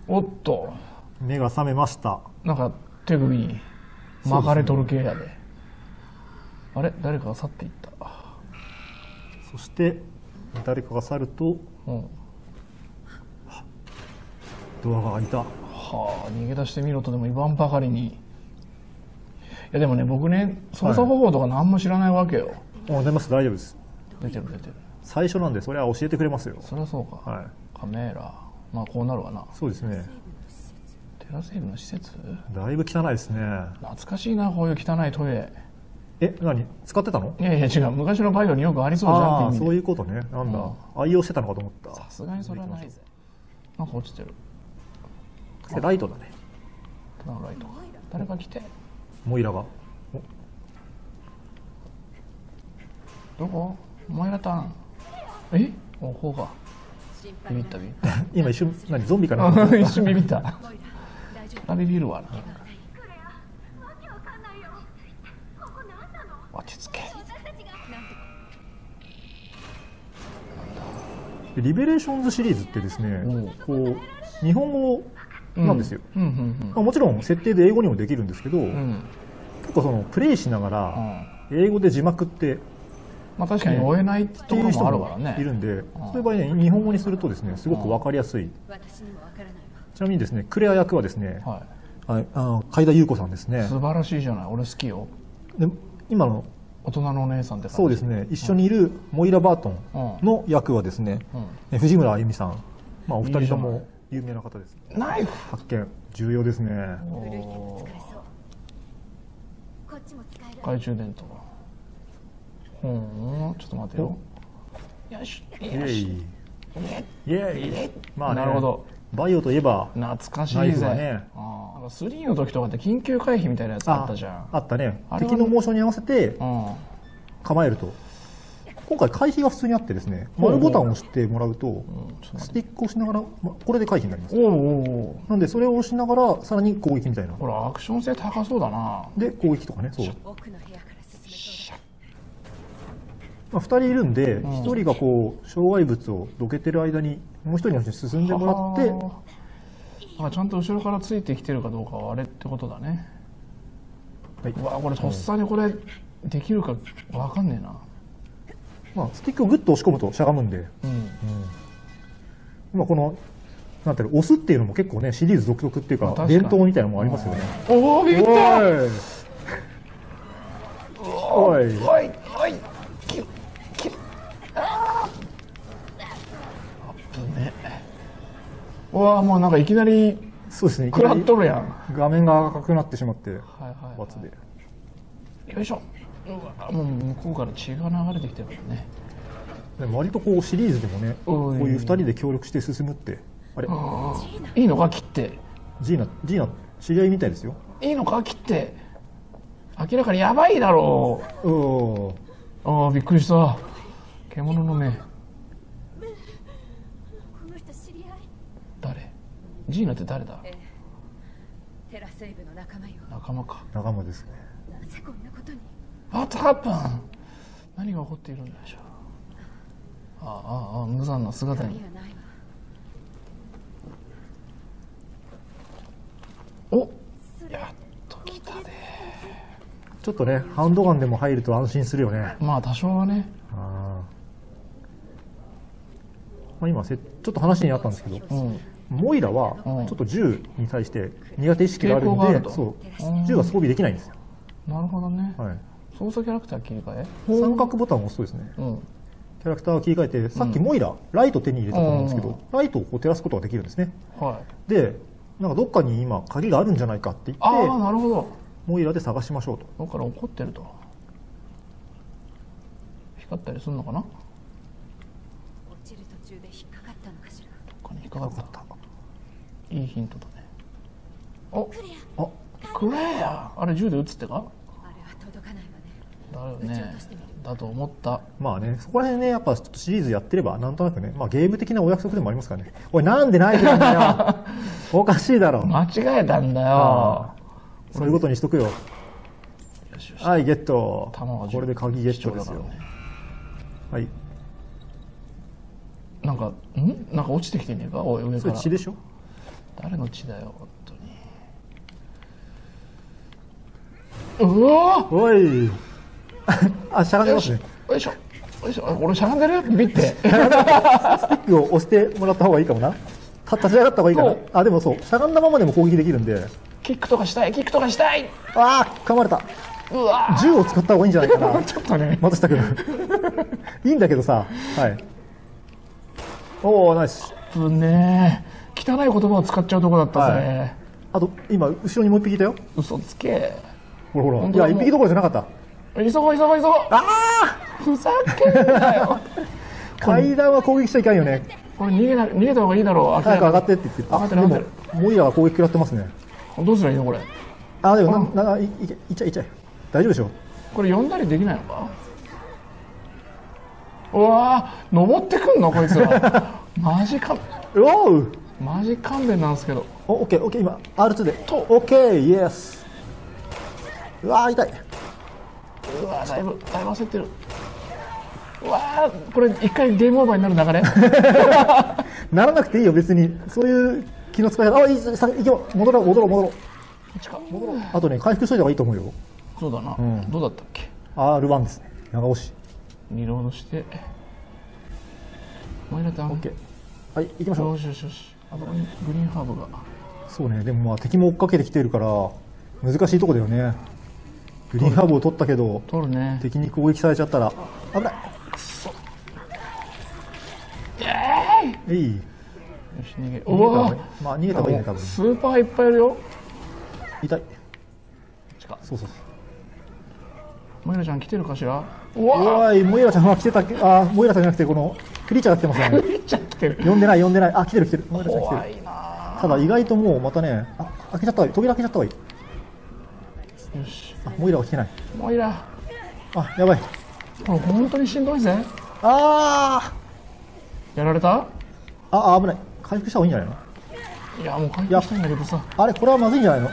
おっと、 目が覚めました。 なんか手首に巻かれとる系やで。あれ、誰かが去っていった。 そして誰かが去ると、 うん、 ドアが開いた。 はあ、逃げ出してみろとでも言わんばかりに。いやでもね、僕ね、操作方法とか何も知らないわけよ。 出ます、大丈夫です。 出てる。 最初なんでそれは教えてくれますよ。 そりゃそうか。 はい。 カメラ、まあこうなるわな。 そうですね。 テラセーブの施設。 だいぶ汚いですね。 懐かしいな、こういう汚いトイレ。 何使ってたの？ いやいや違う、昔のバイオによくありそうじゃんって意味で。 そういうことね。なんだ、愛用してたのかと思った。 さすがにそれはないぜ。なんか落ちてる。 ライトだね。 ただのライト。誰か来て。 モイラが。 どこ？モイラタン。え？こうか。ビビった。 今一瞬ゾンビかな？ 一瞬ビビった。ビビるわな。落ち着け。 リベレーションズシリーズってですね、こう日本語なんですよ。もちろん設定で英語にもできるんですけど、結構そのプレイしながら英語で字幕ってまあ確かに追えないところもあるからね。 いるんで、そういう場合ね、日本語にするとですね、すごくわかりやすい。ちなみにですね、クレア役はですね、海田裕子さんですね。 素晴らしいじゃない、俺好きよ。 で今の大人のお姉さんって感じ。 そうですね、一緒にいるモイラ・バートンの役はですね、藤村あゆみさん。まあお二人とも有名な方です。 ナイフ発見重要ですね。 懐中電灯。ちょっと待てよ。よし。 イエイイエイ。まあね、 なるほど。 バイオといえば懐かしいぜ。なんか3の時とかって緊急回避みたいなやつあったじゃん。 あったね。敵のモーションに合わせて構えると。今回回避が普通にあってですね、丸ボタンを押してもらうとスティックを押しながらこれで回避になります。なんでそれを押しながらさらに攻撃みたいな。 ほらアクション性高そうだな。 で攻撃とかね。そう。2人いるんで、1人がこう障害物をどけてる間にもう1人の人に進んでもらって、 ちゃんと後ろからついてきてるかどうかはあれってことだね。うわこれとっさにこれできるか分かんねえな。 まあスティックをグッと押し込むとしゃがむんで、今このなんていうの、押すっていうのも結構ねシリーズ独特っていうか伝統みたいなのもありますよね。 おおビビった。 おいおいうわもうなんかいきなりそうですね、 食らっとるやん。 画面が赤くなってしまって罰で。 よいしょ。もう向こうから血が流れてきてるからね。 割とこうシリーズでもね、こういう2人で協力して進むってあれいいのか切って。 ジーナ知り合いみたいですよ。 いいのか切って。明らかにやばいだろう。ああびっくりした。獣の目。誰？ジーナって誰だ？ テラセイブの仲間よ。 仲間か。 仲間ですね。 なぜこんなことに。 What happened？何が起こっているんでしょう。無残な姿に。お、やっと来たで。 ちょっとねハンドガンでも入ると安心するよね。 まあ多少はね。 今ちょっと話にあったんですけど、モイラはちょっと銃に対して苦手意識があるんで、そう銃が装備できないんですよ。 なるほどね。操作キャラクター切り替え。 三角ボタンを押すとですね、キャラクターを切り替えて、さっきモイラライト手に入れたと思うんですけど、ライトを照らすことができるんですね。でなんかどっかに今鍵があるんじゃないかって言って、 なるほど。 モイラで探しましょうと。 だから怒ってると。光ったりするのかな。 落ちる途中で引っかかったのかしら。 どっかに引っかかった。いいヒントだね。クレア。あれ銃で撃つってか。 あれは届かないわね。 だよね。だと思った。 まあね、そこら辺ねやっぱちょっとシリーズやってればなんとなくね、まあゲーム的なお約束でもありますからね。おいなんでナイフなんだよ。おかしいだろ。 間違えたんだよ。 そういうことにしとくよ。はい、ゲット。これで鍵ゲットですよ。はい。 なんか落ちてきてんねえか。おい上から。 それ血でしょ。 誰の血だよ本当に。うわおいあ、しゃがんでますね。 よいしょよいしょ。俺しゃがんでるビビってスティックを押してもらった方がいいかもな。立ち上がった方がいいかな。あ、でもそう、しゃがんだままでも攻撃できるんで。 キックとかしたいキックとかしたい。 あー、噛まれた。 うわ銃を使った方がいいんじゃないかな。 ちょっとね松下君いいんだけどさ。はい。おお、ナイス。 ねえ汚い言葉を使っちゃうとこだったぜ、はい、 あと今後ろにもう一匹いたよ。 嘘つけ。 ほらほら、いや一匹どころじゃなかった。 急ごう急ごう急ごう。ああふざけんなよ階段は攻撃しちゃいけないよね。 これ逃げた方がいいだろう。 早く上がってって言って。 上がってる上がってる。 モイラが攻撃食らってますね。 どうすりゃいいのこれ。 あ、でもいっちゃい大丈夫でしょ。 これ呼んだりできないのか。うわー登ってくんのこいつらマジか。 おうマジ勘弁なんですけど。 オッケー今 R2 でオッケーイエス。うわー痛い。 うわーだいぶ焦ってる。うわーこれ一回ゲームオーバーになる流れならなくていいよ別に。そういう気の使い方。あ、いけよ。戻ろうこっちか。あとね回復しといた方がいいと思うよ。 そうだな、どうだったっけ。 R1 ですね。長押しリロードしてモイラタン。 オッケー。はい行きましょう。 よしよしよし。あとグリーンハーブが。 そうね。でもまあ敵も追っかけてきてるから難しいとこだよね。グリーンハーブを取ったけど取るね。 敵に攻撃されちゃったら危ない。 くそ。 いい。 よし逃げ。うわまあ逃げた方がいいね多分。 スーパーいっぱいいるよ。 痛い。 そうそう。 モイラちゃん来てるかしら。 おい、モイラちゃんは来てた。あ、モイラちゃんじゃなくてこのクリーチャーが来てますね。 クリーチャー来てる。 呼んでない。あ、来てる。モイラちゃん来てる。 怖いな。 ただ意外ともうまたね、開けちゃった方がいい。扉開けちゃった方がいい。 よし。 モイラは来てない。 モイラ。 あ、やばい。 これ本当にしんどいぜ。 あやられた。 あ、危ない。回復した方がいいんじゃないの。 いやもう回復したんだけどさ。 あれこれはまずいんじゃないの。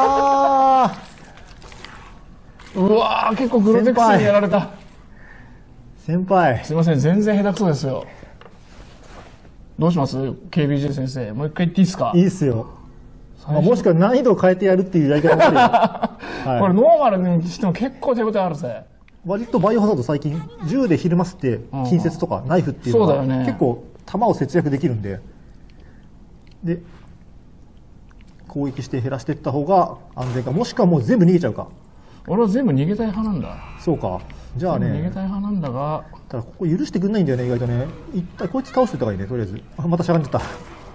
うわー結構グロテクスにやられた。 先輩すいません全然下手くそですよ。どうします KBJ 先生。もう一回言っていいですか。 いいっすよ。もしくは難易度を変えてやるっていうやり方もあるよ、はい、これノーマルにしても結構手応えあるぜ。 割とバイオハザード最近銃でひるませて近接とかナイフっていうのが結構弾を節約できるんで、攻撃して減らしていった方が安全か、もしくはもう全部逃げちゃうか。 俺は全部逃げたい派なんだ。 そうか。じゃあね、 逃げたい派なんだが、 ただここ許してくんないんだよね意外とね。一体こいつ倒しておいた方がいいね。とりあえずまたしゃがんじゃった。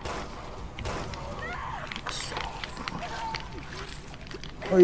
はい、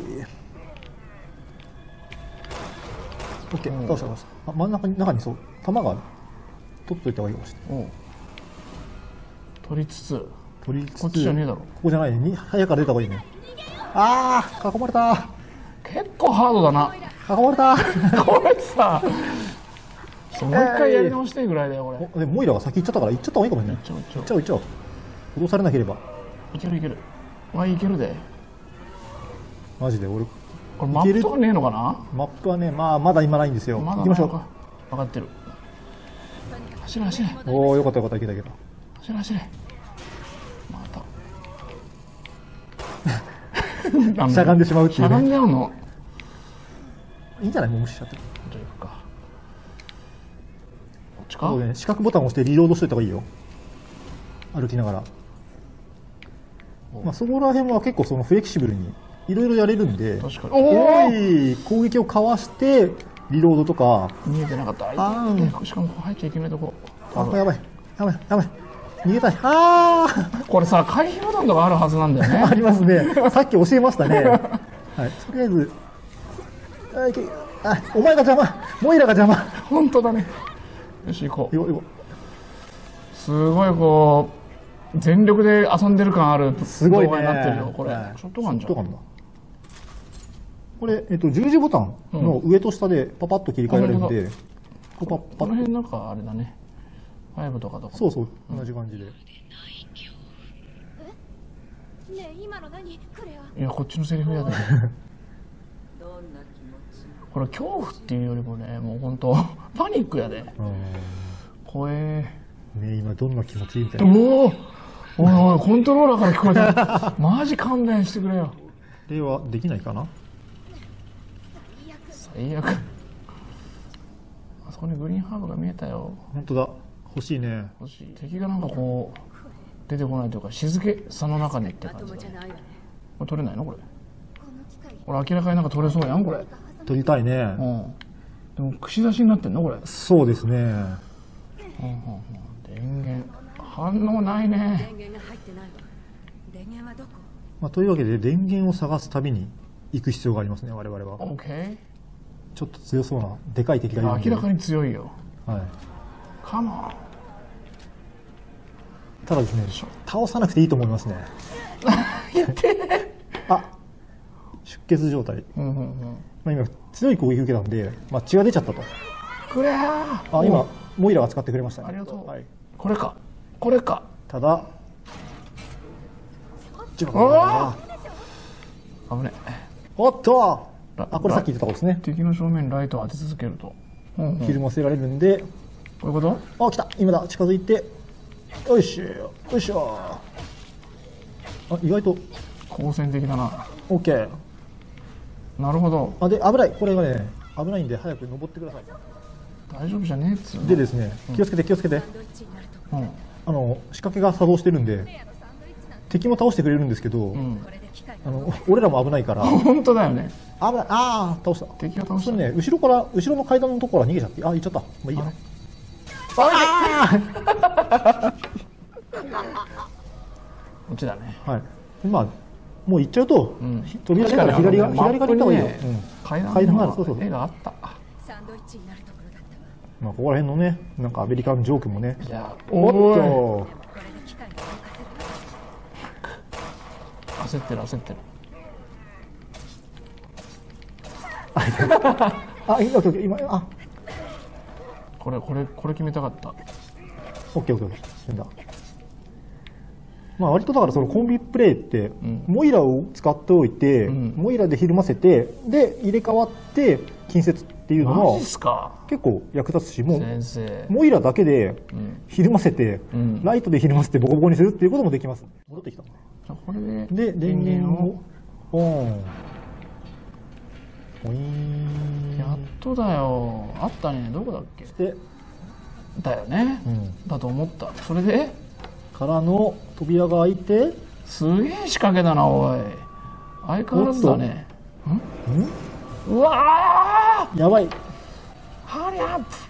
オッケー、倒した。真ん中にそう弾がある。取っといた方がいいかもしれない。 取りつつこっちじゃねえだろ。 ここじゃないね。早から出た方がいいね。ああ、囲まれた。 結構ハードだな。 囲まれた。 これさ、もう一回やり直してぐらいだよこれ。 でもモイラが先行っちゃったから行っちゃった方がいいかもしれない。行っちゃおう。脅されなければ。 いける。いけるで。 マジで俺。 これマップとかねえのかな。 マップはね、まだ今ないんですよ。行きましょう。 分かってる。走れ。 おお、よかったいけた。 走れ。また。 しゃがんでしまうっていうね。 しゃがんじゃうの。 いいんじゃない？もう無視しちゃって。 というか。こっちか。 四角ボタンを押してリロードしといた方がいいよ。歩きながら。そこら辺は結構そのフレキシブルにいろいろやれるんで。 確かに。 攻撃をかわしてリロードとか。 見えてなかった。しかも入っちゃいけないとこ。 やばい。逃げたい。 これさ、回避ボタンとかあるはずなんだよね。 ありますね。さっき教えましたね。はい。とりあえず。お前が邪魔。モイラが邪魔。 本当だね。よし、行こう。すごいこう全力で遊んでる感ある動画になってるよこれ。ショットガンじゃん。これ十字ボタンの上と下でパパッと切り替えられるんで、 この辺なんかあれだね。5とかそう同じ感じで。 いやこっちのセリフやで。これ恐怖っていうよりもね、もう本当パニックやで。怖え。 ね、今どんな気持ちみたいな。 おお、 おいおい、コントローラーから聞こえた。マジ勘弁してくれよ。 これはできないかな。 最悪。あそこにグリーンハーブが見えたよ。 本当だ。欲しいね。 欲しい。敵がなんかこう出てこないというか、静けさの中にって感じだね。これ取れないのこれ。これ明らかになんか取れそうやんこれ。 取りたいね。 うん。でも串刺しになってんのこれ。 そうですね。 電源反応ないね。 電源が入ってないわ。電源はどこ？ まあ、というわけで電源を探す旅に行く必要がありますね、我々は。 オッケー。 ちょっと強そうなでかい敵がいるんで。 明らかに強いよ。 はい。 カモン。 ただですね、倒さなくていいと思いますね。 言ってあ、出血状態。まあ、今強い攻撃受けたんで、まあ、血が出ちゃったと。 くれー。 あ、今モイラが使ってくれましたね。 ありがとう。 はい、 これか。これか。 ただ。危ね。 おっと。あ、これさっき言ったとこですね。 敵の正面にライトを当て続けると。 ひるませられるんで。 こういうこと？ あ、来た。今だ。近づいて。よいしょ。よいしょ。あ、意外と。 好戦的だな。 オッケー。 なるほど。 あ、で、危ない。これがね、危ないんで早く登ってください。 大丈夫じゃねえっつうの。 でですね、気をつけて気をつけて。仕掛けが作動してるんで、敵も倒してくれるんですけど、俺らも危ないから。 本当だよね。 危ない。ああ、倒した。 敵が倒したね。後ろの階段のところから逃げちゃって。あ、行っちゃった。まあいいや。 こっちだね。 はい。まあもう行っちゃうと、扉から左側に行った方がいいよ。 階段がそうそう。絵があった。 サンドイッチになるところだったわ。 まあここら辺のね、なんかアメリカンジョークもね。 じゃあ、 おっと。 焦ってる焦ってる。 あ、今あ。 これ決めたかった。 オッケーオッケー。だ。まあ割とだからそのコンビプレイって、モイラを使っておいて、モイラでひるませて、で入れ替わって近接っていうのも結構役立つし、もうモイラだけでひるませて、ライトでひるませてボコボコにするっていうこともできます。戻ってきた。 じゃあこれで電源をオン。 やっとだよ。あったね。どこだっけ？だよね。だと思った。それでからの扉が開いて、 すげえ仕掛けだなおい。相変わらずだね。うわー、 やばい。 ハリアップ。